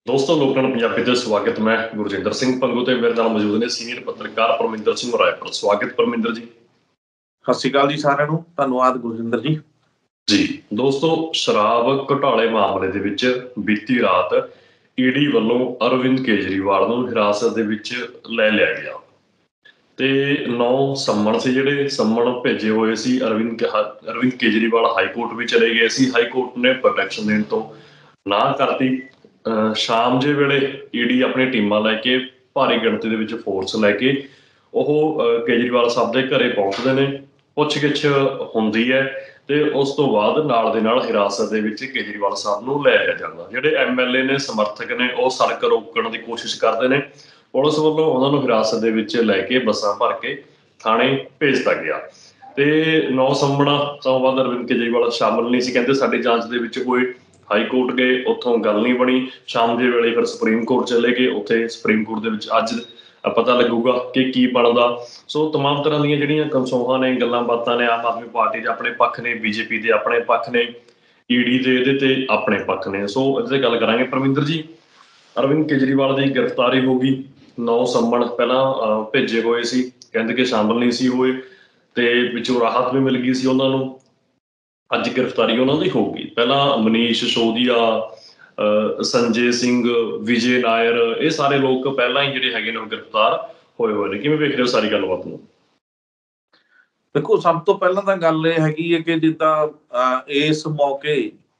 ਦੋਸਤੋ ਲੋਕਾਂ ਪੰਜਾਬੀ ਤੇ ਸਵਾਗਤ। ਮੈਂ ਗੁਰਜਿੰਦਰ ਸਿੰਘ ਪੰਗੂ ਤੇ ਮੇਰੇ ਨਾਲ ਮੌਜੂਦ ਨੇ ਸੀਨੀਅਰ ਪੱਤਰਕਾਰ ਪਰਮਿੰਦਰ ਸਿੰਘ ਰਾਏਪੁਰ। ਸਵਾਗਤ ਪਰਮਿੰਦਰ ਜੀ। ਸਤਿ ਸ਼੍ਰੀ ਅਕਾਲ ਜੀ ਸਾਰਿਆਂ ਨੂੰ। ਧੰਨਵਾਦ ਗੁਰਜਿੰਦਰ ਜੀ। ਜੀ ਦੋਸਤੋ, ਸ਼ਰਾਬ ਘੁਟਾਲੇ ਮਾਮਲੇ ਦੇ ਵਿੱਚ ਬੀਤੀ ਰਾਤ ਈਡੀ ਵੱਲੋਂ ਅਰਵਿੰਦ ਕੇਜਰੀਵਾਲ ਨੂੰ ਹਿਰਾਸਤ ਦੇ ਵਿੱਚ ਲੈ ਲਿਆ ਗਿਆ ਤੇ 9 ਸੰਮਣ ਸੀ ਜਿਹੜੇ ਸੰਮਣ ਭੇਜੇ ਹੋਏ ਸੀ। ਅਰਵਿੰਦ ਕੇਜਰੀਵਾਲ ਹਾਈਕੋਰਟ ਵੀ ਚਲੇ ਗਏ ਸੀ। ਹਾਈਕੋਰਟ ਨੇ ਪ੍ਰੋਟੈਕਸ਼ਨ ਦੇਣ ਤੋਂ ਨਾ ਕਰਤੀ। ਸ਼ਾਮ ਜੇ ਵੇਲੇ ਈਡੀ ਆਪਣੀ ਟੀਮਾਂ ਲੈ ਕੇ ਭਾਰੀ ਗਿਣਤੀ ਦੇ ਵਿੱਚ ਫੋਰਸ ਲੈ ਕੇ ਉਹ ਕੇਜਰੀਵਾਲ ਸਾਹਿਬ ਦੇ ਘਰੇ ਪਹੁੰਚਦੇ ਨੇ। ਪੁੱਛਗਿੱਛ ਹੁੰਦੀ ਹੈ ਤੇ ਉਸ ਤੋਂ ਬਾਅਦ ਨਾਲ ਦੇ ਨਾਲ ਹਿਰਾਸਤ ਦੇ ਵਿੱਚ ਕੇਜਰੀਵਾਲ ਸਾਹਿਬ ਨੂੰ ਲੈ ਆਇਆ ਜਾਂਦਾ। ਜਿਹੜੇ ਐਮਐਲਏ ਨੇ, ਸਮਰਥਕ ਨੇ, ਉਹ ਸੜਕ ਰੋਕਣ ਦੀ ਕੋਸ਼ਿਸ਼ ਕਰਦੇ ਨੇ। ਪੁਲਿਸ ਵੱਲੋਂ ਉਹਨਾਂ ਨੂੰ ਹਿਰਾਸਤ ਦੇ ਵਿੱਚ ਲੈ ਕੇ ਬੱਸਾਂ ਭਰ ਕੇ ਥਾਣੇ ਭੇਜ ਦਿੱਤਾ ਗਿਆ ਤੇ 9 ਸੰਮਣਾਂ ਤੋਂ ਬਾਅਦ ਅਰਵਿੰਦ ਕੇਜਰੀਵਾਲ ਸ਼ਾਮਲ ਨਹੀਂ ਸੀ। ਕਹਿੰਦੇ ਸਾਡੀ ਜਾਂਚ ਦੇ ਵਿੱਚ ਹੋਏ। ਹਾਈਕੋਰਟ ਗਏ, ਉੱਥੋਂ ਗੱਲ ਨਹੀਂ ਬਣੀ। ਸ਼ਾਮ ਦੇ ਵੇਲੇ ਫਿਰ ਸੁਪਰੀਮ ਕੋਰਟ ਚਲੇ ਗਏ। ਉੱਥੇ ਸੁਪਰੀਮ ਕੋਰਟ ਦੇ ਵਿੱਚ ਅੱਜ ਪਤਾ ਲੱਗੂਗਾ ਕਿ ਕੀ ਬਣਦਾ। ਸੋ ਤਮਾਮ ਤਰ੍ਹਾਂ ਦੀਆਂ ਜਿਹੜੀਆਂ ਕਨਸੋਹਾਂ ਨੇ, ਗੱਲਾਂ ਬਾਤਾਂ ਨੇ, ਆਮ ਆਦਮੀ ਪਾਰਟੀ ਦੇ ਆਪਣੇ ਪੱਖ ਨੇ, ਬੀਜੇਪੀ ਦੇ ਆਪਣੇ ਪੱਖ ਨੇ, ਈਡੀ ਦੇ ਇਹਦੇ ਤੇ ਆਪਣੇ ਪੱਖ ਨੇ। ਸੋ ਇਹਦੇ ਤੇ ਗੱਲ ਕਰਾਂਗੇ। ਪਰਮਿੰਦਰ ਜੀ, ਅਰਵਿੰਦ ਕੇਜਰੀਵਾਲ ਦੀ ਗ੍ਰਿਫਤਾਰੀ ਹੋ ਗਈ। 9 ਸੰਮਣ ਪਹਿਲਾਂ ਭੇਜੇ ਹੋਏ ਸੀ, ਕਹਿੰਦੇ ਕਿ ਸ਼ਾਮਲ ਨਹੀਂ ਸੀ ਹੋਏ ਤੇ ਵਿੱਚੋਂ ਰਾਹਤ ਵੀ ਮਿਲ ਗਈ ਸੀ ਉਹਨਾਂ ਨੂੰ। ਅੱਜ ਗ੍ਰਿਫਤਾਰੀ ਉਹਨਾਂ ਦੀ ਹੋ ਗਈ। ਪਹਿਲਾਂ ਮਨੀਸ਼ ਸਿਸੋਦੀਆ, ਸੰਜੇ ਸਿੰਘ, ਵਿਜੇ ਨਾਇਰ, ਇਹ ਸਾਰੇ ਲੋਕ ਪਹਿਲਾਂ ਹੀ ਜਿਹੜੇ ਹੈਗੇ ਨੇ ਉਹ ਗ੍ਰਿਫਤਾਰ ਹੋਏ ਨੇ। ਕਿਵੇਂ ਵੇਖ ਰਹੇ ਹੋ ਸਾਰੀ ਗੱਲਬਾਤ ਨੂੰ? ਦੇਖੋ, ਸਭ ਤੋਂ ਪਹਿਲਾਂ ਤਾਂ ਗੱਲ ਇਹ ਹੈਗੀ ਹੈ ਕਿ ਜਿੱਦਾਂ ਇਸ ਮੌਕੇ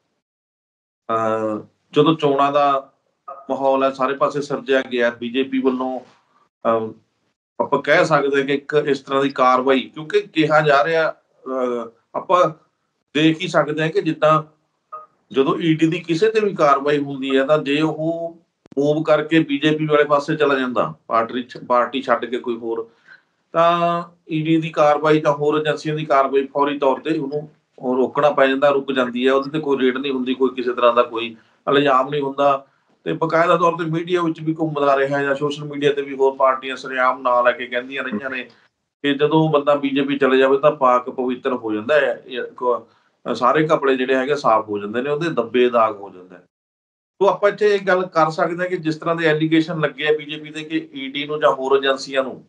ਜਦੋਂ ਚੋਣਾਂ ਦਾ ਮਾਹੌਲ ਹੈ, ਸਾਰੇ ਪਾਸੇ ਸਿਰਜਿਆ ਗਿਆ ਬੀਜੇਪੀ ਵੱਲੋਂ, ਆਪਾਂ ਕਹਿ ਸਕਦੇ ਕਿ ਇੱਕ ਇਸ ਤਰ੍ਹਾਂ ਦੀ ਕਾਰਵਾਈ, ਕਿਉਂਕਿ ਕਿਹਾ ਜਾ ਰਿਹਾ, ਆਪਾਂ ਦੇਖ ਹੀ ਸਕਦੇ ਹਾਂ ਕਿ ਜਿੱਦਾਂ ਜਦੋਂ ਈਡੀ ਦੀ ਕਿਸੇ ਤੇ ਵੀ ਕਾਰਵਾਈ ਹੁੰਦੀ ਹੈ ਤਾਂ ਜੇ ਉਹ ਮੂਵ ਕਰਕੇ ਬੀਜੇਪੀ ਵਾਲੇ ਪਾਸੇ ਚਲਾ ਜਾਂਦਾ, ਪਾਰਟੀ ਛੱਡ ਕੇ ਕੋਈ ਹੋਰ, ਤਾਂ ਈਡੀ ਦੀ ਕਾਰਵਾਈ ਜਾਂ ਹੋਰ ਏਜੰਸੀਆਂ ਦੀ ਕਾਰਵਾਈ ਫੌਰੀ ਤੌਰ ਤੇ ਉਹਨੂੰ ਰੋਕਣਾ ਪੈ ਜਾਂਦਾ, ਰੁਕ ਜਾਂਦੀ ਹੈ। ਉਹਦੇ ਤੇ ਕੋਈ ਰੇਡ ਨਹੀਂ ਹੁੰਦੀ, ਕੋਈ ਕਿਸੇ ਤਰ੍ਹਾਂ ਦਾ ਕੋਈ ਇਲਜ਼ਾਮ ਨਹੀਂ ਹੁੰਦਾ ਤੇ ਬਕਾਇਦਾ ਤੌਰ ਤੇ ਮੀਡੀਆ ਵਿੱਚ ਵੀ ਘੁੰਮਦਾ ਰਿਹਾ ਜਾਂ ਸੋਸ਼ਲ ਮੀਡੀਆ ਤੇ ਵੀ ਹੋਰ ਪਾਰਟੀਆਂ ਸਰੇਆਮ ਨਾਂ ਲੈ ਕੇ ਕਹਿੰਦੀਆਂ ਰਹੀਆਂ ਨੇ ਕਿ ਜਦੋਂ ਬੰਦਾ ਬੀਜੇਪੀ ਚਲੇ ਜਾਵੇ ਤਾਂ ਪਾਕ ਪਵਿੱਤਰ ਹੋ ਜਾਂਦਾ ਹੈ, ਸਾਰੇ ਕੱਪੜੇ ਜਿਹੜੇ ਹੈਗੇ ਸਾਫ਼ ਹੋ ਜਾਂਦੇ ਨੇ, ਉਹਦੇ ਦੱਬੇ ਦਾਗ ਹੋ ਜਾਂਦਾ। ਤੋ ਆਪਾਂ ਇੱਥੇ ਇਹ ਗੱਲ ਕਰ ਸਕਦੇ ਹਾਂ ਕਿ ਜਿਸ ਤਰ੍ਹਾਂ ਦੇ ਐਲੀਗੇਸ਼ਨ ਲੱਗੇ ਆ ਬੀਜੇਪੀ ਦੇ ਕਿ ਈਡੀ ਨੂੰ ਜਾਂ ਹੋਰ ਏਜੰਸੀਆਂ ਨੂੰ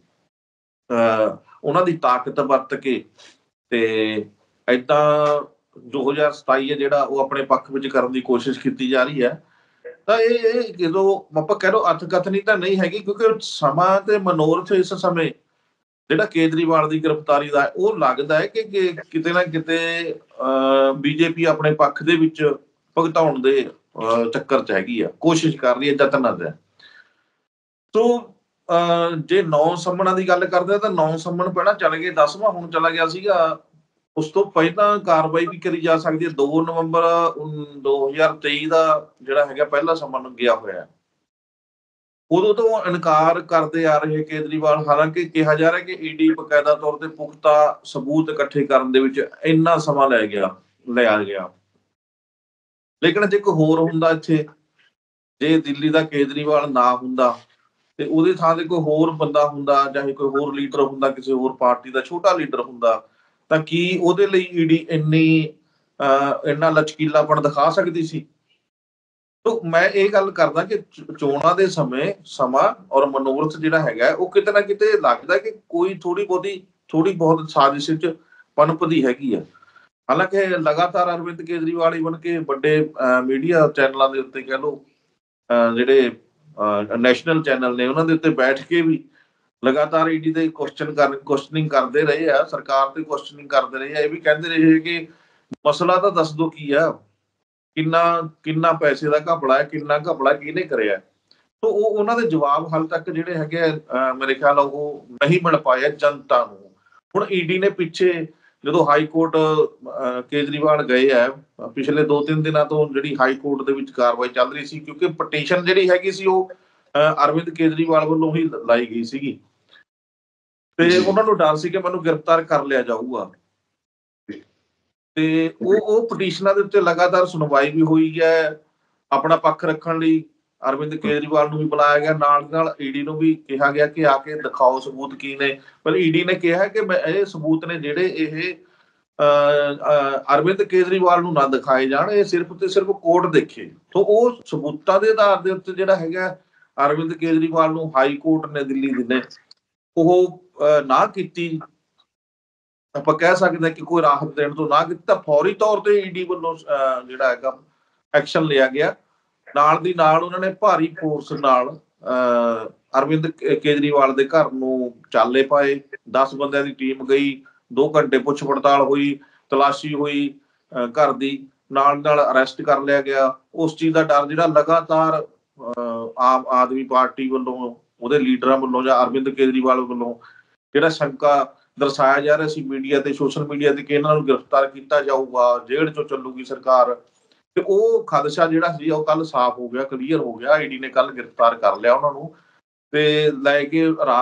ਉਹਨਾਂ ਦੀ ਤਾਕਤ ਵਰਤ ਕੇ ਤੇ ਏਦਾਂ 2027 ਹੈ ਜਿਹੜਾ ਉਹ ਆਪਣੇ ਪੱਖ ਵਿੱਚ ਕਰਨ ਦੀ ਕੋਸ਼ਿਸ਼ ਕੀਤੀ ਜਾ ਰਹੀ ਹੈ, ਤਾਂ ਇਹ ਜਦੋਂ ਆਪਾਂ ਕਹਿ ਲਓ ਅਰਥਕਥਨੀ ਤਾਂ ਨਹੀਂ ਹੈਗੀ, ਕਿਉਂਕਿ ਸਮਾਂ ਤੇ ਮਨੋਰਥ ਇਸ ਸਮੇਂ ਜਿਹੜਾ ਕੇਜਰੀਵਾਲ ਦੀ ਗ੍ਰਿਫਤਾਰੀ ਦਾ ਉਹ ਲੱਗਦਾ ਹੈ ਕਿ ਕਿਤੇ ਨਾ ਕਿਤੇ ਬੀਜੇਪੀ ਆਪਣੇ ਪੱਖ ਦੇ ਵਿੱਚ ਭੁਗਤਾਉਣ ਦੇ ਚੱਕਰ 'ਚ ਹੈਗੀ ਆ, ਕੋਸ਼ਿਸ਼ ਕਰ ਰਹੀ ਹੈ, ਯਤਨ ਹੈ। ਸੋ ਜੇ 9 ਸੰਮਣਾਂ ਦੀ ਗੱਲ ਕਰਦੇ ਆ ਤਾਂ 9 ਸੰਮਣ ਪਹਿਲਾਂ ਚਲੇ ਗਏ, 10ਵਾਂ ਹੁਣ ਚਲਾ ਗਿਆ ਸੀਗਾ। ਉਸ ਤੋਂ ਪਹਿਲਾਂ ਕਾਰਵਾਈ ਵੀ ਕਰੀ ਜਾ ਸਕਦੀ ਹੈ। 2 ਨਵੰਬਰ 2023 ਦਾ ਜਿਹੜਾ ਹੈਗਾ ਪਹਿਲਾ ਸੰਮਣ ਗਿਆ ਹੋਇਆ, ਉਦੋਂ ਤੋਂ ਇਨਕਾਰ ਕਰਦੇ ਆ ਰਹੇ ਕੇਜਰੀਵਾਲ। ਹਾਲਾਂਕਿ ਕਿਹਾ ਜਾ ਰਿਹਾ ਕਿ ਈਡੀ ਬਕਾਇਦਾ ਤੌਰ ਤੇ ਪੁਖਤਾ ਸਬੂਤ ਇਕੱਠੇ ਕਰਨ ਦੇ ਵਿੱਚ ਇੰਨਾ ਸਮਾਂ ਲਿਆ ਗਿਆ। ਲੇਕਿਨ ਜੇ ਕੋਈ ਹੋਰ ਹੁੰਦਾ ਇੱਥੇ, ਜੇ ਦਿੱਲੀ ਦਾ ਕੇਜਰੀਵਾਲ ਨਾ ਹੁੰਦਾ ਤੇ ਉਹਦੀ ਥਾਂ ਤੇ ਕੋਈ ਹੋਰ ਬੰਦਾ ਹੁੰਦਾ, ਚਾਹੇ ਕੋਈ ਹੋਰ ਲੀਡਰ ਹੁੰਦਾ, ਕਿਸੇ ਹੋਰ ਪਾਰਟੀ ਦਾ ਛੋਟਾ ਲੀਡਰ ਹੁੰਦਾ, ਤਾਂ ਕੀ ਉਹਦੇ ਲਈ ਈਡੀ ਇੰਨਾ ਲਚਕੀਲਾਪਣ ਦਿਖਾ ਸਕਦੀ ਸੀ? ਮੈਂ ਇਹ ਗੱਲ ਕਰਦਾ ਕਿ ਚੋਣਾਂ ਦੇ ਸਮੇਂ ਸਮਾਂ ਔਰ ਮਨੋਰਥ ਜਿਹੜਾ ਹੈਗਾ ਉਹ ਕਿਤੇ ਨਾ ਕਿਤੇ ਲੱਗਦਾ ਕਿ ਕੋਈ ਥੋੜੀ ਬਹੁਤ ਸਾਜ਼ਿਸ਼ ਚ ਪਨਪਦੀ ਹੈਗੀ ਆ। ਹਾਲਾਂਕਿ ਲਗਾਤਾਰ ਅਰਵਿੰਦ ਕੇਜਰੀਵਾਲ ਈਵਨ ਕਿ ਵੱਡੇ ਮੀਡੀਆ ਚੈਨਲਾਂ ਦੇ ਉੱਤੇ, ਕਹਿ ਲਓ ਜਿਹੜੇ ਨੈਸ਼ਨਲ ਚੈਨਲ ਨੇ, ਉਹਨਾਂ ਦੇ ਉੱਤੇ ਬੈਠ ਕੇ ਵੀ ਲਗਾਤਾਰ ਈਡੀ ਦੇ ਕੁਐਸਚਨਿੰਗ ਕਰਦੇ ਰਹੇ ਆ, ਸਰਕਾਰ ਤੇ ਕੁਐਸਚਨਿੰਗ ਕਰਦੇ ਰਹੇ ਆ। ਇਹ ਵੀ ਕਹਿੰਦੇ ਰਹੇ ਕਿ ਮਸਲਾ ਤਾਂ ਦੱਸ ਦਿਓ ਕੀ ਆ, ਕਿੰਨਾ ਪੈਸੇ ਦਾ ਘਪਲਾ ਹੈ, ਕਿੰਨਾ ਘਪਲਾ ਕਿਹਨੇ ਕਰਿਆ। ਸੋ ਉਹਨਾਂ ਦੇ ਜਵਾਬ ਹਾਲੇ ਤੱਕ ਜਿਹੜੇ ਹੈਗੇ ਮੇਰੇ ਖਿਆਲ ਉਹ ਨਹੀਂ ਮਿਲ ਪਾਏ ਜਨਤਾ ਨੂੰ। ਹੁਣ ਈਡੀ ਨੇ ਪਿੱਛੇ ਜਦੋਂ ਹਾਈ ਕੋਰਟ ਕੇਜਰੀਵਾਲ ਗਏ ਆ, ਪਿਛਲੇ 2-3 ਦਿਨਾਂ ਤੋਂ ਜਿਹੜੀ ਹਾਈ ਕੋਰਟ ਦੇ ਵਿੱਚ ਕਾਰਵਾਈ ਚੱਲ ਰਹੀ ਸੀ, ਕਿਉਂਕਿ ਪਟੀਸ਼ਨ ਜਿਹੜੀ ਹੈਗੀ ਸੀ ਉਹ ਅਰਵਿੰਦ ਕੇਜਰੀਵਾਲ ਵੱਲੋਂ ਹੀ ਲਾਈ ਗਈ ਸੀਗੀ ਤੇ ਉਹਨਾਂ ਨੂੰ ਡਰ ਸੀ ਕਿ ਮੈਨੂੰ ਗ੍ਰਿਫਤਾਰ ਕਰ ਲਿਆ ਜਾਊਗਾ। ਤੇ ਉਹ ਪਟੀਸ਼ਨਾਂ ਦੇ ਉੱਤੇ ਲਗਾਤਾਰ ਸੁਣਵਾਈ ਵੀ ਹੋਈ ਹੈ। ਆਪਣਾ ਪੱਖ ਰੱਖਣ ਲਈ ਅਰਵਿੰਦ ਕੇਜਰੀਵਾਲ ਨੂੰ ਵੀ ਬੁਲਾਇਆ ਗਿਆ, ਨਾਲ ਈਡੀ ਨੂੰ ਵੀ ਕਿਹਾ ਗਿਆ ਕਿ ਆ ਕੇ ਦਿਖਾਓ ਸਬੂਤ ਕੀ ਨੇ। ਪਰ ਈਡੀ ਨੇ ਕਿਹਾ ਕਿ ਇਹ ਸਬੂਤ ਨੇ ਜਿਹੜੇ ਇਹ ਅਰਵਿੰਦ ਕੇਜਰੀਵਾਲ ਨੂੰ ਨਾ ਦਿਖਾਏ ਜਾਣ, ਇਹ ਸਿਰਫ ਤੇ ਸਿਰਫ ਕੋਰਟ ਦੇਖੇ। ਸੋ ਉਹ ਸਬੂਤਾਂ ਦੇ ਆਧਾਰ ਦੇ ਉੱਤੇ ਜਿਹੜਾ ਹੈਗਾ ਅਰਵਿੰਦ ਕੇਜਰੀਵਾਲ ਨੂੰ ਹਾਈ ਕੋਰਟ ਨੇ ਦਿੱਲੀ ਨੇ ਉਹ ਨਾ ਕੀਤੀ, ਆਪਾਂ ਕਹਿ ਸਕਦੇ ਕਿ ਕੋਈ ਰਾਹਤ ਦੇਣ ਤੋਂ ਨਾ ਕੀਤੀ, ਤਾਂ ਫੌਰੀ ਤੌਰ ਤੇ ਈਡੀ ਵੱਲੋਂ ਜਿਹੜਾ ਹੈਗਾ ਐਕਸ਼ਨ ਲਿਆ ਗਿਆ। ਨਾਲ ਦੀ ਨਾਲ ਉਹਨਾਂ ਨੇ ਭਾਰੀ ਫੋਰਸ ਨਾਲ ਅਰਵਿੰਦ ਕੇਜਰੀਵਾਲ ਦੇ ਘਰ ਨੂੰ ਚਾਲੇ ਪਾਏ। 10 ਬੰਦਿਆਂ ਦੀ ਟੀਮ ਗਈ, 2 ਘੰਟੇ ਪੁੱਛ ਪੜਤਾਲ ਹੋਈ, ਤਲਾਸ਼ੀ ਹੋਈ ਘਰ ਦੀ, ਨਾਲ ਨਾਲ ਅਰੈਸਟ ਕਰ ਲਿਆ ਗਿਆ। ਉਸ ਚੀਜ਼ ਦਾ ਡਰ ਜਿਹੜਾ ਲਗਾਤਾਰ ਆਮ ਆਦਮੀ ਪਾਰਟੀ ਵੱਲੋਂ, ਉਹਦੇ ਲੀਡਰਾਂ ਵੱਲੋਂ ਜਾਂ ਅਰਵਿੰਦ ਕੇਜਰੀਵਾਲ ਵੱਲੋਂ ਜਿਹੜਾ ਸ਼ੰਕਾ ਦਰਸਾਇਆ ਜਾ ਰਿਹਾ ਸੀ ਮੀਡੀਆ ਤੇ, ਸੋਸ਼ਲ ਮੀਡੀਆ ਤੇ, ਕਿ ਇਹਨਾਂ ਨੂੰ ਗ੍ਰਿਫਤਾਰ ਕੀਤਾ ਜਾਊਗਾ, ਜੇਲ੍ਹ ਚੋਂ ਚੱਲੂਗੀ ਸਰਕਾਰ, ਤੇ ਉਹ ਖਦਸ਼ਾ ਜਿਹੜਾ ਸੀ ਉਹ ਕੱਲ ਸਾਫ਼ ਹੋ ਗਿਆ, ਕਲੀਅਰ ਹੋ ਗਿਆ। ਈਡੀ ਨੇ ਕੱਲ ਗ੍ਰਿਫਤਾਰ ਕਰ ਲਿਆ ਉਹਨਾਂ ਨੂੰ ਤੇ ਲੈ ਕੇ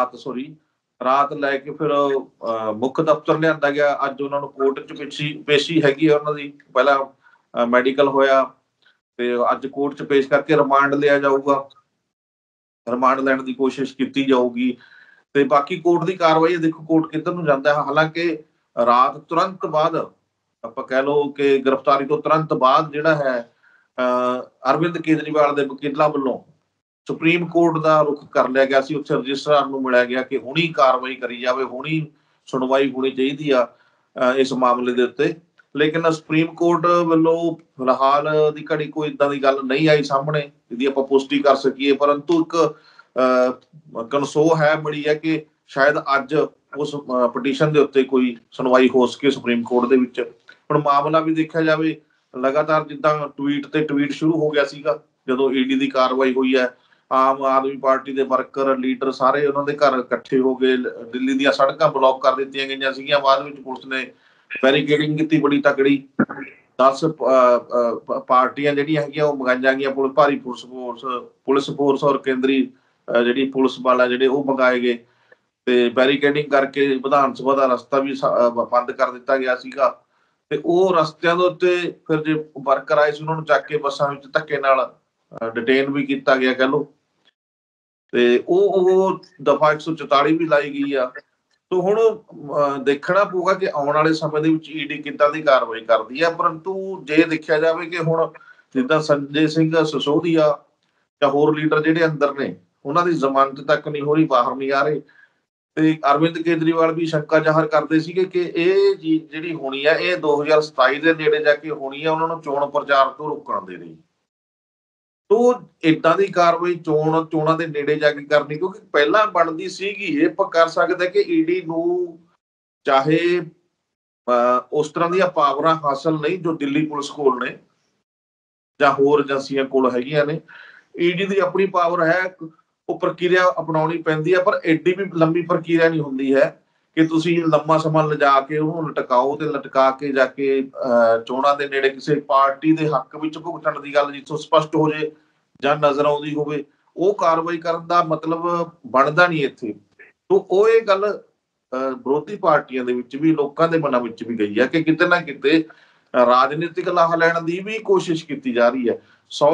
ਰਾਤ ਲੈ ਕੇ ਫਿਰ ਮੁੱਖ ਦਫ਼ਤਰ ਲਿਆਂਦਾ ਗਿਆ। ਅੱਜ ਉਹਨਾਂ ਨੂੰ ਕੋਰਟ 'ਚ ਪੇਸ਼ੀ ਹੈਗੀ ਆ ਉਹਨਾਂ ਦੀ। ਪਹਿਲਾਂ ਮੈਡੀਕਲ ਹੋਇਆ ਤੇ ਅੱਜ ਕੋਰਟ 'ਚ ਪੇਸ਼ ਕਰਕੇ ਰਿਮਾਂਡ ਲਿਆ ਜਾਊਗਾ। ਰਿਮਾਂਡ ਲੈਣ ਦੀ ਕੋਸ਼ਿਸ਼ ਕੀਤੀ ਜਾਊਗੀ ਤੇ ਬਾਕੀ ਕੋਰਟ ਦੀ ਕਾਰਵਾਈ ਦੇਖੋ ਕੋਰਟ ਕਿੱਧਰ ਨੂੰ ਜਾਂਦਾ ਹੈ। ਹਾਲਾਂਕਿ ਰਾਤ ਤੁਰੰਤ ਬਾਅਦ, ਆਪਾਂ ਕਹਿ ਲਓ ਕਿ ਗ੍ਰਿਫਤਾਰੀ ਤੋਂ ਤੁਰੰਤ ਬਾਅਦ ਜਿਹੜਾ ਹੈ ਅਰਵਿੰਦ ਕੇਜਰੀਵਾਲ ਦੇ ਵਕੀਲਾਂ ਵੱਲੋਂ ਸੁਪਰੀਮ ਕੋਰਟ ਦਾ ਰੁਖ ਕਰ ਲਿਆ ਗਿਆ ਸੀ। ਉੱਥੇ ਰਜਿਸਟਰਾਰ ਨੂੰ ਮਿਲਿਆ ਗਿਆ ਕਿ ਹੁਣੀ ਕਾਰਵਾਈ ਕਰੀ ਜਾਵੇ, ਹੁਣੀ ਸੁਣਵਾਈ ਹੋਣੀ ਚਾਹੀਦੀ ਆ ਇਸ ਮਾਮਲੇ ਦੇ ਉੱਤੇ। ਲੇਕਿਨ ਸੁਪਰੀਮ ਕੋਰਟ ਵੱਲੋਂ ਫਿਲਹਾਲ ਦੀ ਘੜੀ ਕੋਈ ਏਦਾਂ ਦੀ ਗੱਲ ਨਹੀਂ ਆਈ ਸਾਹਮਣੇ ਜਿਹਦੀ ਆਪਾਂ ਪੁਸ਼ਟੀ ਕਰ ਸਕੀਏ, ਪਰੰਤੂ ਇੱਕ ਕਨਸੋ ਹੈ ਮਿਲੀ ਹੈ ਕਿ ਸ਼ਾਇਦ ਅੱਜ ਉਸ ਪਟੀਸ਼ਨ ਦੇ ਉੱਤੇ ਕੋਈ ਸੁਣਵਾਈ ਹੋ ਸਕੇ ਸੁਪਰੀਮ ਕੋਰਟ ਦੇ ਵਿੱਚ। ਹੁਣ ਮਾਮਲਾ ਵੀ ਦੇਖਿਆ ਜਾਵੇ, ਲਗਾਤਾਰ ਜਿੱਦਾਂ ਟਵੀਟ ਤੇ ਟਵੀਟ ਸ਼ੁਰੂ ਹੋ ਗਿਆ ਸੀਗਾ ਜਦੋਂ ਈਡੀ ਦੀ ਕਾਰਵਾਈ ਹੋਈ ਹੈ, ਆਮ ਆਦਮੀ ਪਾਰਟੀ ਦੇ ਵਰਕਰ ਲੀਡਰ ਸਾਰੇ ਉਹਨਾਂ ਦੇ ਘਰ ਇਕੱਠੇ ਹੋ ਗਏ। ਦਿੱਲੀ ਦੀਆਂ ਸੜਕਾਂ ਬਲੌਕ ਕਰ ਦਿੱਤੀਆਂ ਗਈਆਂ ਸੀਗੀਆਂ। ਬਾਅਦ ਵਿੱਚ ਪੁਲਿਸ ਨੇ ਬੈਰੀਕੇਡਿੰਗ ਕੀਤੀ ਬੜੀ ਤਕੜੀ। 10 ਪਾਰਟੀਆਂ ਜਿਹੜੀਆਂ ਹੈਗੀਆਂ ਉਹ ਮੰਗਾਈਆਂ ਗਈਆਂ, ਭਾਰੀ ਪੁਲਿਸ ਫੋਰਸ ਔਰ ਕੇਂਦਰੀ ਜਿਹੜੀ ਪੁਲਿਸ ਵਾਲਾ ਜਿਹੜੇ ਉਹ ਮੰਗਾਏ ਗਏ ਤੇ ਬੈਰੀਕੇਡਿੰਗ ਕਰਕੇ ਵਿਧਾਨ ਸਭਾ ਦਾ ਰਸਤਾ ਵੀ ਬੰਦ ਕਰ ਦਿੱਤਾ ਗਿਆ ਸੀਗਾ। ਤੇ ਉਹ ਰਸਤਿਆਂ ਦੇ ਉੱਤੇ ਫਿਰ ਜੇ ਵਰਕਰ ਆਏ ਸੀ ਉਹਨਾਂ ਨੂੰ ਚੱਕ ਕੇ ਬੱਸਾਂ ਵਿੱਚ ਧੱਕੇ ਨਾਲ ਡਿਟੇਨ ਵੀ ਕੀਤਾ ਗਿਆ ਕਹਿ ਲਓ। ਤੇ ਉਹ ਦਫਾ 144 ਵੀ ਲਾਈ ਗਈ ਆ। ਤੋ ਹੁਣ ਦੇਖਣਾ ਪਊਗਾ ਕਿ ਆਉਣ ਵਾਲੇ ਸਮੇਂ ਦੇ ਵਿੱਚ ਈਡੀ ਕਿੱਦਾਂ ਦੀ ਕਾਰਵਾਈ ਕਰਦੀ ਹੈ। ਪਰੰਤੂ ਜੇ ਦੇਖਿਆ ਜਾਵੇ ਕਿ ਹੁਣ ਜਿੱਦਾਂ ਸੰਜੇ ਸਿੰਘ ਸਿਸੋਦੀਆ ਜਾਂ ਹੋਰ ਲੀਡਰ ਜਿਹੜੇ ਅੰਦਰ ਨੇ ਉਹਨਾਂ ਦੀ ਜ਼ਮਾਨਤ ਤੱਕ ਨਹੀਂ ਹੋ ਰਹੀ, ਬਾਹਰ ਨਹੀਂ ਆ ਰਹੇ, ਤੇ ਅਰਵਿੰਦ ਕੇਜਰੀਵਾਲ ਵੀ ਸ਼ੰਕਾ ਜ਼ਾਹਰ ਕਰਦੇ ਸੀਗੇ ਕਿ ਇਹ ਜਿਹੜੀ ਹੋਣੀ ਹੈ ਇਹ 2027 ਦੇ ਨੇੜੇ ਜਾ ਕੇ ਹੋਣੀ ਹੈ, ਉਹਨਾਂ ਨੂੰ ਚੋਣ ਪ੍ਰਚਾਰ ਤੋਂ ਰੋਕਣ ਦੇ ਲਈ। ਤੋ ਏਦਾਂ ਦੀ ਕਾਰਵਾਈ ਚੋਣਾਂ ਦੇ ਨੇੜੇ ਜਾ ਕੇ ਕਰਨੀ, ਕਿਉਂਕਿ ਪਹਿਲਾਂ ਬਣਦੀ ਸੀਗੀ। ਇਹ ਆਪਾਂ ਕਰ ਸਕਦੇ ਕਿ ਈਡੀ ਨੂੰ ਚਾਹੇ ਉਸ ਤਰ੍ਹਾਂ ਦੀਆਂ ਪਾਵਰਾਂ ਹਾਸਲ ਨਹੀਂ ਜੋ ਦਿੱਲੀ ਪੁਲਿਸ ਕੋਲ ਨੇ ਜਾਂ ਹੋਰ ਏਜੰਸੀਆਂ ਕੋਲ ਹੈਗੀਆਂ ਨੇ। ਈਡੀ ਦੀ ਆਪਣੀ ਪਾਵਰ ਹੈ, ਉਹ ਪ੍ਰਕਿਰਿਆ ਅਪਣਾਉਣੀ ਪੈਂਦੀ ਹੈ, ਪਰ ਐਡੀ ਵੀ ਲੰਬੀ ਪ੍ਰਕਿਰਿਆ ਨਹੀਂ ਹੁੰਦੀ ਹੈ ਕਿ ਤੁਸੀਂ ਲੰਮਾ ਸਮਾਂ ਲਿਜਾ ਕੇ ਉਹਨੂੰ ਲਟਕਾਓ ਤੇ ਲਟਕਾ ਕੇ ਜਾ ਕੇ ਚੋਣਾਂ ਦੇ ਨੇੜੇ ਕਿਸੇ ਪਾਰਟੀ ਦੇ ਹੱਕ ਵਿੱਚ ਭੁਗਤਣ ਦੀ ਗੱਲ ਜਿੱਥੋਂ ਸਪਸ਼ਟ ਹੋ ਜੇ ਜਾਂ ਨਜ਼ਰ ਆਉਂਦੀ ਹੋਵੇ, ਉਹ ਕਾਰਵਾਈ ਕਰਨ ਦਾ ਮਤਲਬ ਬਣਦਾ ਨਹੀਂ ਇੱਥੇ। ਤੋ ਉਹ ਇਹ ਗੱਲ ਵਿਰੋਧੀ ਪਾਰਟੀਆਂ ਦੇ ਵਿੱਚ ਵੀ, ਲੋਕਾਂ ਦੇ ਮਨਾਂ ਵਿੱਚ ਵੀ ਗਈ ਹੈ ਕਿ ਕਿਤੇ ਨਾ ਕਿਤੇ ਰਾਜਨੀਤਿਕ ਲਾਹਾ ਲੈਣ ਦੀ ਵੀ ਕੋਸ਼ਿਸ਼ ਕੀਤੀ ਜਾ ਰਹੀ ਹੈ।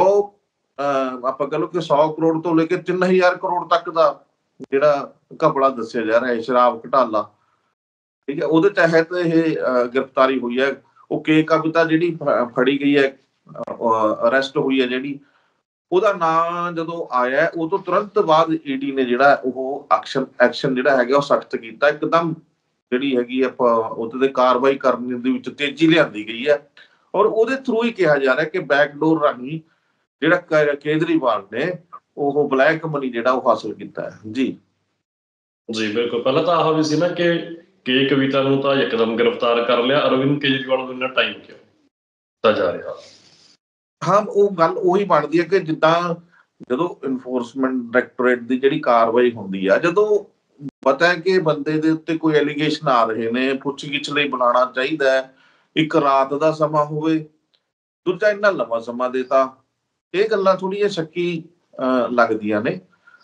ਆਪਾਂ ਕਹ ਲਓ ਕਿ 100 ਕਰੋੜ ਤੋਂ ਲੈ ਕੇ 3000 ਕਰੋੜ ਤੱਕ ਦਾ ਜਿਹੜਾ ਘਪਲਾ ਦੱਸਿਆ ਜਾ ਰਿਹਾ ਹੈ, ਸ਼ਰਾਬ ਘੁਟਾਲਾ, ਠੀਕ ਹੈ, ਉਹਦੇ ਤਹਿਤ ਇਹ ਗ੍ਰਿਫਤਾਰੀ ਹੋਈ ਹੈ। ਉਹ ਕੇ ਕਵਿਤਾ ਜਿਹੜੀ ਫੜੀ ਗਈ ਹੈ, ਅਰੈਸਟ ਹੋਈ ਹੈ ਜਿਹੜੀ, ਉਹਦਾ ਨਾਂ ਜਦੋਂ ਆਇਆ ਉਹ ਤੋਂ ਤੁਰੰਤ ਬਾਅਦ ਈਡੀ ਨੇ ਜਿਹੜਾ ਉਹ ਐਕਸ਼ਨ ਜਿਹੜਾ ਹੈਗਾ ਉਹ ਸਖਤ ਕੀਤਾ। ਇੱਕਦਮ ਜਿਹੜੀ ਹੈਗੀ ਆਪਾਂ ਉਹਦੇ ਤੇ ਕਾਰਵਾਈ ਕਰਨ ਦੇ ਵਿੱਚ ਤੇਜ਼ੀ ਲਿਆਂਦੀ ਗਈ ਹੈ ਔਰ ਉਹਦੇ ਥਰੂ ਹੀ ਕਿਹਾ ਜਾ ਰਿਹਾ ਕਿ ਬੈਕਡੋਰ ਰਾਹੀਂ ਜਿਹੜਾ ਕੇਜਰੀਵਾਲ ਨੇ ਉਹ ਬਲੈਕ ਮਨੀ ਜਿਹੜਾ ਉਹ ਹਾਸਲ ਕੀਤਾ ਹੈ। ਜੀ ਬਿਲਕੁਲ। ਪਹਿਲਾਂ ਤਾਂ ਆਹ ਵੀ ਸੀ ਨਾ ਕਿ ਕੇ ਕਵਿਤਾ ਨੂੰ ਤਾਂ ਇੱਕਦਮ ਗ੍ਰਿਫਤਾਰ ਕਰ ਲਿਆ, ਅਰਵਿੰਦ ਕੇਜਰੀਵਾਲ ਨੂੰ ਇੰਨਾ ਟਾਈਮ ਕਿਉਂ ਦਿੱਤਾ ਜਾ ਰਿਹਾ? ਹਾਂ, ਉਹ ਗੱਲ ਉਹੀ ਬਣਦੀ ਹੈ ਕਿ ਜਿੱਦਾਂ ਜਦੋਂ ਇਨਫੋਰਸਮੈਂਟ ਡਾਇਰੈਕਟੋਰੇਟ ਦੀ ਜਿਹੜੀ ਕਾਰਵਾਈ ਹੁੰਦੀ ਆ, ਜਦੋਂ ਪਤਾ ਹੈ ਕਿ ਬੰਦੇ ਦੇ ਉੱਤੇ ਕੋਈ ਐਲੀਗੇਸ਼ਨ ਆ ਰਹੇ ਨੇ, ਪੁੱਛਗਿੱਛ ਲਈ ਬੁਲਾਉਣਾ ਚਾਹੀਦਾ ਹੈ, ਇੱਕ ਰਾਤ ਦਾ ਸਮਾਂ ਹੋਵੇ, ਦੂਜਾ ਇੰਨਾ ਲੰਮਾ ਸਮਾਂ ਦੇਤਾ, ਇਹ ਗੱਲਾਂ ਥੋੜ੍ਹੀਆਂ ਸ਼ੱਕੀ ਲੱਗਦੀਆਂ ਨੇ।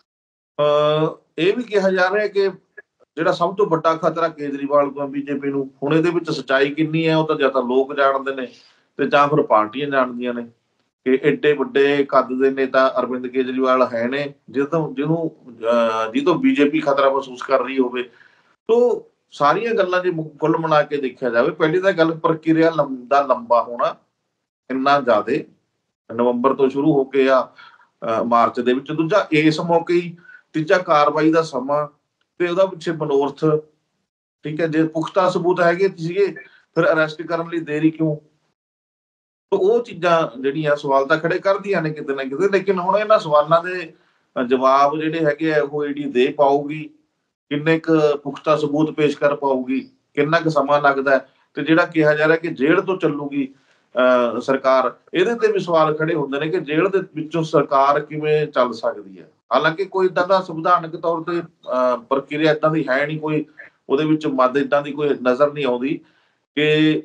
ਇਹ ਵੀ ਕਿਹਾ ਜਾ ਰਿਹਾ ਕਿ ਜਿਹੜਾ ਸਭ ਤੋਂ ਵੱਡਾ ਖਤਰਾ ਕੇਜਰੀਵਾਲ ਤੋਂ ਬੀਜੇਪੀ ਨੂੰ, ਹੁਣ ਇਹਦੇ ਵਿੱਚ ਸੱਚਾਈ ਕਿੰਨੀ ਹੈ ਉਹ ਤਾਂ ਜਾਂ ਤਾਂ ਲੋਕ ਜਾਣਦੇ ਨੇ ਤੇ ਜਾਂ ਫਿਰ ਪਾਰਟੀਆਂ ਜਾਣਦੀਆਂ ਨੇ ਕਿ ਏਡੇ ਵੱਡੇ ਕੱਦ ਦੇ ਨੇਤਾ ਅਰਵਿੰਦ ਕੇਜਰੀਵਾਲ ਹੈ ਨੇ ਜਿਹਤੋਂ ਬੀਜੇਪੀ ਖਤਰਾ ਮਹਿਸੂਸ ਕਰ ਰਹੀ ਹੋਵੇ। ਤੋ ਸਾਰੀਆਂ ਗੱਲਾਂ ਜੇ ਕੁੱਲ ਮਿਲਾ ਕੇ ਦੇਖਿਆ ਜਾਵੇ, ਪਹਿਲੀ ਤਾਂ ਗੱਲ ਪ੍ਰਕਿਰਿਆ ਦਾ ਲੰਬਾ ਹੋਣਾ ਇੰਨਾ ਜ਼ਿਆਦੇ, ਨਵੰਬਰ ਤੋਂ ਸ਼ੁਰੂ ਹੋ ਕੇ ਆ ਮਾਰਚ ਦੇ ਵਿੱਚ। ਦੂਜਾ ਇਸ ਮੌਕੇ ਹੀ, ਤੀਜਾ ਕਾਰਵਾਈ ਦਾ ਸਮਾਂ ਤੇ ਉਹਦਾ ਪਿੱਛੇ ਮਨੋਰਥ। ਠੀਕ ਹੈ, ਜੇ ਪੁਖਤਾ ਸਬੂਤ ਹੈਗੇ ਸੀਗੇ ਫਿਰ ਅਰੈਸਟ ਕਰਨ ਲਈ ਦੇਰੀ ਕਿਉਂ? ਉਹ ਚੀਜ਼ਾਂ ਜਿਹੜੀਆਂ ਸਵਾਲ ਤਾਂ ਖੜੇ ਕਰਦੀਆਂ ਨੇ ਕਿਤੇ ਨਾ ਕਿਤੇ, ਲੇਕਿਨ ਹੁਣ ਇਹਨਾਂ ਸਵਾਲਾਂ ਦੇ ਜਵਾਬ ਜਿਹੜੇ ਹੈਗੇ ਆ ਉਹ ਈਡੀ ਦੇ ਪਾਊਗੀ, ਕਿੰਨੇ ਕੁ ਪੁਖਤਾ ਸਬੂਤ ਪੇਸ਼ ਕਰ ਪਾਊਗੀ, ਕਿੰਨਾ ਕੁ ਸਮਾਂ ਲੱਗਦਾ ਹੈ, ਤੇ ਜਿਹੜਾ ਕਿਹਾ ਜਾ ਰਿਹਾ ਕਿ ਜੇਲ੍ਹ ਤੋਂ ਚੱਲੂਗੀ ਸਰਕਾਰ, ਇਹਦੇ ਤੇ ਵੀ ਸਵਾਲ ਖੜੇ ਹੁੰਦੇ ਨੇ ਕਿ ਜੇਲ੍ਹ ਦੇ ਵਿੱਚੋਂ ਸਰਕਾਰ ਕਿਵੇਂ ਚੱਲ ਸਕਦੀ ਹੈ। ਹਾਲਾਂਕਿ ਕੋਈ ਏਦਾਂ ਦਾ ਸੰਵਿਧਾਨਕ ਤੌਰ ਤੇ ਪ੍ਰਕਿਰਿਆ ਏਦਾਂ ਦੀ ਹੈ ਨਹੀਂ, ਕੋਈ ਉਹਦੇ ਵਿੱਚ ਮੱਦ ਏਦਾਂ ਦੀ ਕੋਈ ਨਜ਼ਰ ਨਹੀਂ ਆਉਂਦੀ ਕਿ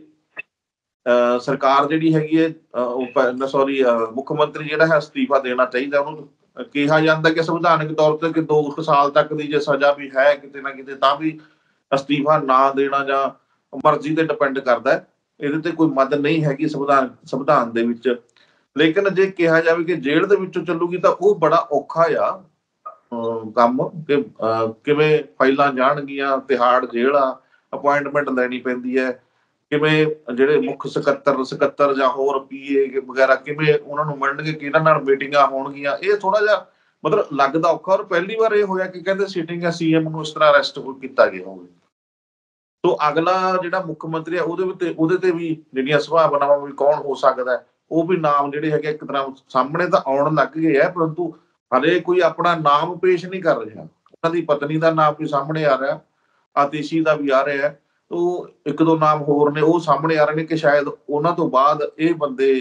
ਸਰਕਾਰ ਜਿਹੜੀ ਹੈਗੀ ਹੈ ਸੌਰੀ ਮੁੱਖ ਮੰਤਰੀ ਜਿਹੜਾ ਹੈ ਅਸਤੀਫਾ ਦੇਣਾ ਚਾਹੀਦਾ। ਉਹਨੂੰ ਕਿਹਾ ਜਾਂਦਾ ਕਿ ਸੰਵਿਧਾਨਕ ਤੌਰ ਤੇ ਕਿ 2 ਸਾਲ ਤੱਕ ਦੀ ਜੇ ਸਜ਼ਾ ਵੀ ਹੈ ਕਿਤੇ ਨਾ ਕਿਤੇ ਤਾਂ ਵੀ ਅਸਤੀਫਾ ਨਾ ਦੇਣਾ ਜਾਂ ਮਰਜ਼ੀ ਤੇ ਡਿਪੈਂਡ ਕਰਦਾ, ਇਹਦੇ ਤੇ ਕੋਈ ਮੱਦ ਨਹੀਂ ਹੈਗੀ ਸੰਵਿਧਾਨ ਦੇ ਵਿੱਚ। ਲੇਕਿਨ ਜੇ ਕਿਹਾ ਜਾਵੇ ਕਿ ਜੇਲ੍ਹ ਦੇ ਵਿੱਚੋਂ ਚੱਲੂਗੀ ਤਾਂ ਉਹ ਬੜਾ ਔਖਾ ਆ ਕੰਮ, ਕਿ ਕਿਵੇਂ ਫਾਈਲਾਂ ਜਾਣਗੀਆਂ, ਤਿਹਾੜ ਜੇਲ੍ਹ ਆ, ਅਪੁਆਇੰਟਮੈਂਟ ਲੈਣੀ ਪੈਂਦੀ ਹੈ, ਕਿਵੇਂ ਜਿਹੜੇ ਮੁੱਖ ਸਕੱਤਰ ਜਾਂ ਹੋਰ PA ਵਗੈਰਾ ਕਿਵੇਂ ਉਹਨਾਂ ਨੂੰ ਮਿਲਣਗੇ, ਕਿਹਨਾਂ ਨਾਲ ਮੀਟਿੰਗਾਂ ਹੋਣਗੀਆਂ, ਇਹ ਥੋੜਾ ਜਿਹਾ ਮਤਲਬ ਲੱਗਦਾ ਔਖਾ। ਔਰ ਪਹਿਲੀ ਵਾਰ ਇਹ ਹੋਇਆ ਕਿ ਕਹਿੰਦੇ ਸਿਟਿੰਗ CM ਨੂੰ ਇਸ ਤਰ੍ਹਾਂ ਅਰੈਸਟ ਕੀਤਾ ਗਿਆ ਹੋਵੇ। ਤੋ ਅਗਲਾ ਜਿਹੜਾ ਮੁੱਖ ਮੰਤਰੀ ਆ ਉਹਦੇ ਤੇ ਵੀ ਜਿਹੜੀਆਂ ਸੰਭਾਵਨਾਵਾਂ ਵੀ ਕੌਣ ਹੋ ਸਕਦਾ, ਉਹ ਵੀ ਨਾਮ ਜਿਹੜੇ ਹੈਗੇ ਇੱਕ ਤਰ੍ਹਾਂ ਸਾਹਮਣੇ ਤਾਂ ਆਉਣ ਲੱਗ ਗਏ ਆ, ਪਰੰਤੂ ਹਲੇ ਕੋਈ ਆਪਣਾ ਨਾਮ ਪੇਸ਼ ਨਹੀਂ ਕਰ ਰਿਹਾ। ਉਹਨਾਂ ਦੀ ਪਤਨੀ ਦਾ ਨਾਮ ਵੀ ਸਾਹਮਣੇ ਆ ਰਿਹਾ, ਆਤੀਸ਼ੀ ਦਾ ਵੀ ਆ ਰਿਹਾ, ਉਹ 1-2 ਨਾਮ ਹੋਰ ਨੇ ਉਹ ਸਾਹਮਣੇ ਆ ਰਹੇ ਨੇ ਕਿ ਸ਼ਾਇਦ ਉਹਨਾਂ ਤੋਂ ਬਾਅਦ ਇਹ ਬੰਦੇ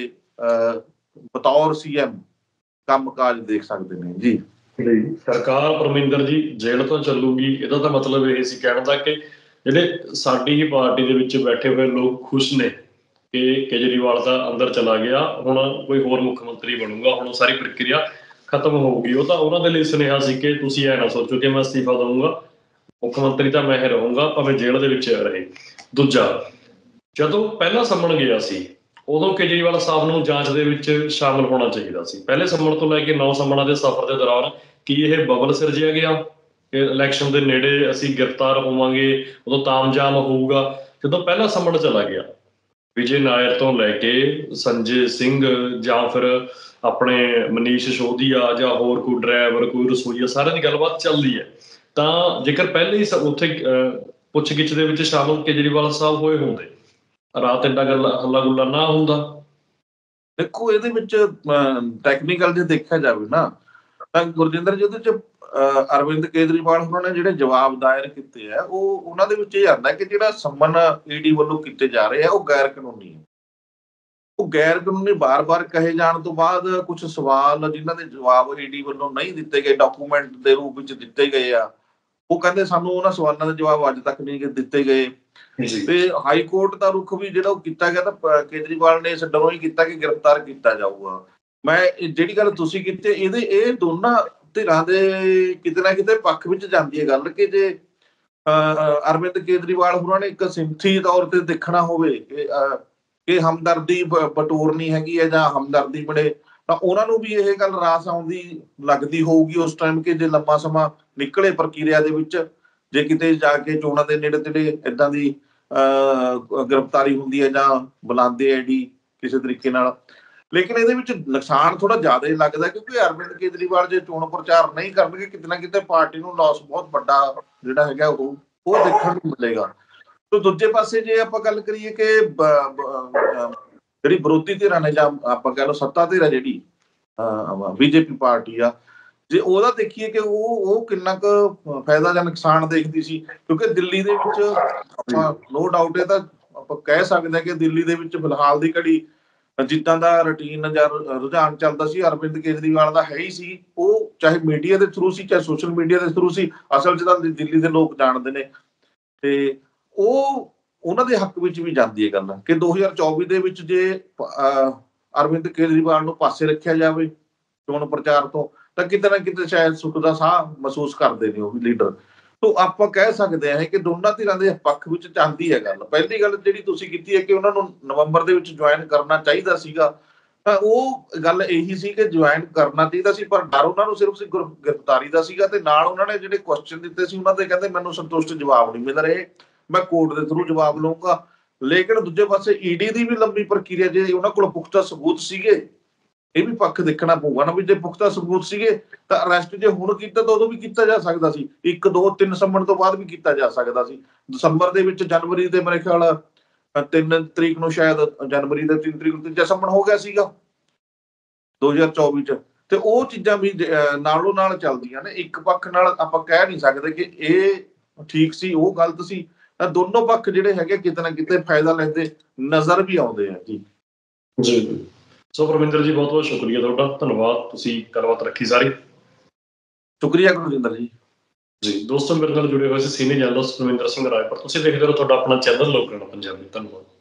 ਬਤੌਰ CM ਕੰਮਕਾਜ ਦੇਖ ਸਕਦੇ ਨੇ। ਜੀ ਸਰਕਾਰ ਪਰਮਿੰਦਰ ਜੀ ਜੇਲ੍ਹ ਤੋਂ ਚੱਲੂਗੀ, ਇਹਦਾ ਤਾਂ ਮਤਲਬ ਇਹ ਸੀ ਕਹਿਣ ਦਾ ਕਿ ਜਿਹੜੇ ਸਾਡੀ ਹੀ ਪਾਰਟੀ ਦੇ ਵਿੱਚ ਬੈਠੇ ਹੋਏ ਲੋਕ ਖੁਸ਼ ਨੇ ਕਿ ਕੇਜਰੀਵਾਲ ਦਾ ਅੰਦਰ ਚਲਾ ਗਿਆ, ਹੁਣ ਕੋਈ ਹੋਰ ਮੁੱਖ ਮੰਤਰੀ ਬਣੂਗਾ, ਹੁਣ ਸਾਰੀ ਪ੍ਰਕਿਰਿਆ ਖਤਮ ਹੋਊਗੀ। ਉਹ ਤਾਂ ਉਹਨਾਂ ਦੇ ਲਈ ਸੁਨੇਹਾ ਸੀ ਕਿ ਤੁਸੀਂ ਇਹ ਨਾ ਸੋਚੋ ਕਿ ਮੈਂ ਅਸਤੀਫਾ ਦਊਂਗਾ, ਮੁੱਖ ਮੰਤਰੀ ਤਾਂ ਮੈਂ ਰਹੂੰਗਾ ਭਾਵੇਂ ਜੇਲ੍ਹ ਦੇ ਵਿੱਚ ਰਹੇ। ਦੂਜਾ, ਜਦੋਂ ਪਹਿਲਾ ਸੰਮਣ ਗਿਆ ਸੀ ਉਦੋਂ ਕੇਜਰੀਵਾਲ ਸਾਹਿਬ ਨੂੰ ਜਾਂਚ ਦੇ ਵਿੱਚ ਸ਼ਾਮਲ ਹੋਣਾ ਚਾਹੀਦਾ ਸੀ। ਪਹਿਲੇ ਸੰਮਣ ਤੋਂ ਲੈ ਕੇ 9 ਸੰਮਣਾਂ ਦੇ ਸਫ਼ਰ ਦੇ ਦੌਰਾਨ ਕੀ ਇਹ ਬਬਲ ਸਿਰਜਿਆ ਗਿਆ ਕਿ ਇਲੈਕਸ਼ਨ ਦੇ ਨੇੜੇ ਅਸੀਂ ਗ੍ਰਿਫਤਾਰ ਹੋਵਾਂਗੇ, ਉਦੋਂ ਤਾਮਝਾਮ ਹੋਊਗਾ? ਜਦੋਂ ਪਹਿਲਾ ਸੰਮਣ ਚਲਾ ਗਿਆ, ਵਿਜੇ ਨਾਇਰ ਤੋਂ ਲੈ ਕੇ ਸੰਜੇ ਸਿੰਘ ਜਾਂ ਫਿਰ ਆਪਣੇ ਮਨੀਸ਼ ਸਿਸੋਦੀਆ ਜਾਂ ਹੋਰ ਕੋਈ ਡਰਾਈਵਰ, ਕੋਈ ਰਸੋਈਆ, ਸਾਰਿਆਂ ਦੀ ਗੱਲਬਾਤ ਚੱਲਦੀ ਹੈ। ਤਾਂ ਜੇਕਰ ਪਹਿਲੇ ਹੀ ਉੱਥੇ ਪੁੱਛ ਗਿੱਛ ਦੇ ਵਿੱਚ ਸ਼ਾਮਲ ਕੇਜਰੀਵਾਲ ਸਾਹਿਬ ਹੋਏ ਹੁੰਦੇ, ਰਾਤ ਏਡਾ ਹੱਲਾ ਗੁੱਲਾ ਨਾ ਹੁੰਦਾ। ਦੇਖੋ ਇਹਦੇ ਵਿੱਚ ਟੈਕਨੀਕਲ ਜੇ ਦੇਖਿਆ ਜਾਵੇ ਨਾ ਤਾਂ ਗੁਰਜਿੰਦਰ ਜੀ, ਉਹਦੇ ਚ ਅਰਵਿੰਦ ਕੇਜਰੀਵਾਲ ਉਹਨਾਂ ਨੇ ਜਿਹੜੇ ਜਵਾਬ ਦਾਇਰ ਕੀਤੇ ਆ ਉਹ ਉਹਨਾਂ ਦੇ ਵਿੱਚ ਇਹ ਆਉਂਦਾ ਕਿ ਜਿਹੜਾ ਸੰਮਨ ED ਵੱਲੋਂ ਕੀਤੇ ਜਾ ਰਹੇ ਆ ਉਹ ਗੈਰ ਕਾਨੂੰਨੀ ਹੈ। ਉਹ ਗੈਰ ਕਾਨੂੰਨੀ ਬਾਰ-ਬਾਰ ਕਹੇ ਜਾਣ ਤੋਂ ਬਾਅਦ ਕੁਝ ਸਵਾਲ ਜਿਨ੍ਹਾਂ ਦੇ ਜਵਾਬ ED ਵੱਲੋਂ ਨਹੀਂ ਦਿੱਤੇ ਗਏ, ਡਾਕੂਮੈਂਟ ਦੇ ਰੂਪ ਵਿੱਚ ਦਿੱਤੇ ਗਏ ਆ, ਉਹ ਕਹਿੰਦੇ ਸਾਨੂੰ ਉਹਨਾਂ ਸਵਾਲਾਂ ਦੇ ਜਵਾਬ ਅੱਜ ਤੱਕ ਨਹੀਂ ਦਿੱਤੇ ਗਏ। ਤੇ ਹਾਈ ਕੋਰਟ ਦਾ ਰੁਖ ਵੀ ਜਿਹੜਾ ਉਹ ਕੀਤਾ ਗਿਆ ਤਾਂ ਕੇਜਰੀਵਾਲ ਨੇ ਇਸ ਡਰੋਂ ਹੀ ਕੀਤਾ ਕਿ ਗ੍ਰਿਫਤਾਰ ਕੀਤਾ ਜਾਊਗਾ। ਮੈਂ ਜਿਹੜੀ ਗੱਲ ਤੁਸੀਂ ਕੀਤੀ ਇਹ ਦੋਨਾਂ ਧਿਰਾਂ ਦੇ ਕਿਤੇ ਨਾ ਕਿਤੇ ਪੱਖ ਵਿੱਚ ਜਾਂਦੀ ਹੈ ਗੱਲ ਕਿ ਜੇ ਅਰਵਿੰਦ ਕੇਜਰੀਵਾਲ ਹੋਰਾਂ ਨੇ ਇੱਕ ਸਿੰਥੀ ਤੌਰ ਤੇ ਦੇਖਣਾ ਹੋਵੇ ਕਿ ਹਮਦਰਦੀ ਬਟੋਰਨੀ ਹੈਗੀ ਹੈ ਜਾਂ ਹਮਦਰਦੀ ਬਣੇ, ਤਾਂ ਉਹਨਾਂ ਨੂੰ ਵੀ ਇਹ ਗੱਲ ਰਾਸ ਆਉਂਦੀ ਲੱਗਦੀ ਹੋਊਗੀ ਉਸ ਟਾਈਮ ਕਿ ਜੇ ਲੰਬਾ ਸਮਾਂ ਨਿਕਲੇ ਪ੍ਰਕਿਰਿਆ ਦੇ ਵਿੱਚ, ਜੇ ਕਿਤੇ ਜਾ ਕੇ ਚੋਣਾਂ ਦੇ ਨੇੜੇ ਤੇੜੇ ਏਦਾਂ ਦੀ ਗ੍ਰਿਫਤਾਰੀ ਹੁੰਦੀ ਹੈ ਜਾਂ ਬੁਲਾਉਂਦੇ ED ਕਿਸੇ ਤਰੀਕੇ ਨਾਲ। ਲੇਕਿਨ ਇਹਦੇ ਵਿੱਚ ਨੁਕਸਾਨ ਥੋੜਾ ਜ਼ਿਆਦਾ ਹੀ ਲੱਗਦਾ ਕਿਉਂਕਿ ਅਰਵਿੰਦ ਕੇਜਰੀਵਾਲ ਜੇ ਚੋਣ ਪ੍ਰਚਾਰ ਨਹੀਂ ਕਰਨਗੇ ਕਿਤੇ ਨਾ ਕਿਤੇ ਪਾਰਟੀ ਨੂੰ ਲਾਸ ਬਹੁਤ ਵੱਡਾ ਜਿਹੜਾ ਹੈਗਾ ਉਹ ਦੇਖਣ ਨੂੰ ਮਿਲੇਗਾ। ਤੇ ਦੂਜੇ ਪਾਸੇ ਜੇ ਆਪਾਂ ਗੱਲ ਕਰੀਏ ਕਿ ਜਿਹੜੀ ਵਿਰੋਧੀ ਧਿਰਾਂ ਨੇ ਜਾਂ ਆਪਾਂ ਕਹਿ ਲਓ ਸੱਤਾ ਧਿਰ ਹੈ ਜਿਹੜੀ BJP ਪਾਰਟੀ ਆ, ਜੇ ਉਹਦਾ ਦੇਖੀਏ ਕਿ ਉਹ ਕਿੰਨਾ ਕੁ ਫਾਇਦਾ ਜਾਂ ਨੁਕਸਾਨ ਦੇਖਦੀ ਸੀ, ਕਿਉਂਕਿ ਦਿੱਲੀ ਦੇ ਵਿੱਚ ਆਪਾਂ ਨੋ ਡਾਊਟ ਇਹ ਤਾਂ ਆਪਾਂ ਕਹਿ ਸਕਦੇ ਹਾਂ ਕਿ ਦਿੱਲੀ ਦੇ ਵਿੱਚ ਫਿਲਹਾਲ ਦੀ ਘੜੀ ਜਿੱਦਾਂ ਦਾ ਰੂਟੀਨ ਜਾਂ ਰੁਝਾਨ ਚੱਲਦਾ ਸੀ ਅਰਵਿੰਦ ਕੇਜਰੀਵਾਲ ਦਾ ਹੈ ਹੀ ਸੀ। ਉਹ ਚਾਹੇ ਮੀਡੀਆ ਦੇ ਥਰੂ ਸੀ, ਚਾਹੇ ਸੋਸ਼ਲ ਮੀਡੀਆ ਦੇ ਥਰੂ ਸੀ, ਅਸਲ 'ਚ ਤਾਂ ਦਿੱਲੀ ਦੇ ਲੋਕ ਜਾਣਦੇ ਨੇ। ਤੇ ਉਹਨਾਂ ਦੇ ਹੱਕ ਵਿੱਚ ਵੀ ਜਾਂਦੀ ਹੈ ਗੱਲ ਕਿ 2024 ਦੇ ਵਿੱਚ ਜੇ ਅਰਵਿੰਦ ਕੇਜਰੀਵਾਲ ਨੂੰ ਪਾਸੇ ਰੱਖਿਆ ਜਾਵੇ ਚੋਣ ਪ੍ਰਚਾਰ ਤੋਂ ਤਾਂ ਕਿਤੇ ਨਾ ਕਿਤੇ ਸ਼ਾਇਦ ਸੁੱਖ ਦਾ ਸਾਹ ਮਹਿਸੂਸ ਕਰਦੇ ਨੇ ਉਹ ਵੀ ਲੀਡਰ। ਤੋ ਆਪਾਂ ਕਹਿ ਸਕਦੇ ਹਾਂ ਕਿ ਦੋਨਾਂ ਧਿਰਾਂ ਦੇ ਪੱਖ ਵਿੱਚ ਜਾਂਦੀ ਹੈ ਗੱਲ। ਪਹਿਲੀ ਗੱਲ ਜਿਹੜੀ ਤੁਸੀਂ ਕੀਤੀ ਹੈ ਕਿ ਉਹਨਾਂ ਨੂੰ ਨਵੰਬਰ ਦੇ ਵਿੱਚ ਜੁਆਇਨ ਕਰਨਾ ਚਾਹੀਦਾ ਸੀਗਾ, ਤਾਂ ਉਹ ਗੱਲ ਇਹੀ ਸੀ ਕਿ ਜੁਆਇਨ ਕਰਨਾ ਚਾਹੀਦਾ ਸੀ, ਪਰ ਡਰ ਉਹਨਾਂ ਨੂੰ ਸਿਰਫ ਗ੍ਰਿਫਤਾਰੀ ਦਾ ਸੀਗਾ। ਤੇ ਨਾਲ ਉਹਨਾਂ ਨੇ ਜਿਹੜੇ ਕੁਐਸਚਨ ਦਿੱਤੇ ਸੀ ਉਹਨਾਂ ਦੇ ਕਹਿੰਦੇ ਮੈਨੂੰ ਸੰਤੁਸ਼ਟ ਜਵਾਬ ਨਹੀਂ ਮਿਲ ਰਹੇ, ਮੈਂ ਕੋਰਟ ਦੇ ਥਰੂ ਜਵਾਬ ਲਊਂਗਾ। ਲੇਕਿਨ ਦੂਜੇ ਪਾਸੇ ਈਡੀ ਦੀ ਵੀ ਲੰਬੀ ਪ੍ਰਕਿਰਿਆ, ਜੇ ਉਹਨਾਂ ਕੋਲ ਪੁਖਤਾ ਸਬੂਤ ਸੀਗੇ, ਇਹ ਵੀ ਪੱਖ ਦੇਖਣਾ ਪਊਗਾ ਨਾ ਵੀ ਜੇ ਪੁਖਤਾ ਸਬੂਤ ਸੀਗੇ ਤਾਂ ਅਰੈਸਟ ਜੇ ਹੁਣ ਕੀਤਾ ਤਾਂ ਉਦੋਂ ਵੀ ਕੀਤਾ ਜਾ ਸਕਦਾ ਸੀ, 1 2 3 ਸੰਮਣ ਤੋਂ ਬਾਅਦ ਵੀ ਕੀਤਾ ਜਾ ਸਕਦਾ ਸੀ। ਦਸੰਬਰ ਦੇ ਵਿੱਚ, ਜਨਵਰੀ ਦੇ ਮੇਰੇ ਖਿਆਲ 3 ਤਰੀਕ ਨੂੰ, ਸ਼ਾਇਦ ਜਨਵਰੀ ਦੇ 3 ਤਰੀਕ ਨੂੰ ਤੀਜਾ ਸੰਮਣ ਹੋ ਗਿਆ ਸੀਗਾ 2024 ਚ। ਤੇ ਉਹ ਚੀਜ਼ਾਂ ਵੀ ਨਾਲੋਂ ਨਾਲ ਚੱਲਦੀਆਂ ਨੇ। ਇੱਕ ਪੱਖ ਨਾਲ ਆਪਾਂ ਕਹਿ ਨਹੀਂ ਸਕਦੇ ਕਿ ਇਹ ਠੀਕ ਸੀ ਉਹ ਗਲਤ ਸੀ। ਤਾਂ ਦੋਨੋਂ ਪੱਖ ਜਿਹੜੇ ਹੈਗੇ ਕਿਤੇ ਨਾ ਕਿਤੇ ਫਾਇਦਾ ਲੈਂਦੇ ਨਜ਼ਰ ਵੀ ਆਉਂਦੇ ਆ ਜੀ। ਜੀ ਸੋ ਪਰਮਿੰਦਰ ਜੀ, ਬਹੁਤ ਬਹੁਤ ਸ਼ੁਕਰੀਆ ਤੁਹਾਡਾ, ਧੰਨਵਾਦ, ਤੁਸੀਂ ਗੱਲਬਾਤ ਰੱਖੀ ਸਾਰੀ। ਸ਼ੁਕਰੀਆ ਗੁਰਜਿੰਦਰ ਜੀ। ਜੀ ਦੋਸਤੋ, ਮੇਰੇ ਨਾਲ ਜੁੜੇ ਹੋਏ ਸੀ ਸੀਨੀਅਰ ਜਰਨਲਿਸਟ ਪਰਮਿੰਦਰ ਸਿੰਘ ਰਾਏਪੁਰ। ਤੁਸੀਂ ਦੇਖਦੇ ਰਹੋ ਤੁਹਾਡਾ ਆਪਣਾ ਚੈਨਲ ਲੋਕ ਰਾਣਾ ਪੰਜਾਬੀ। ਧੰਨਵਾਦ।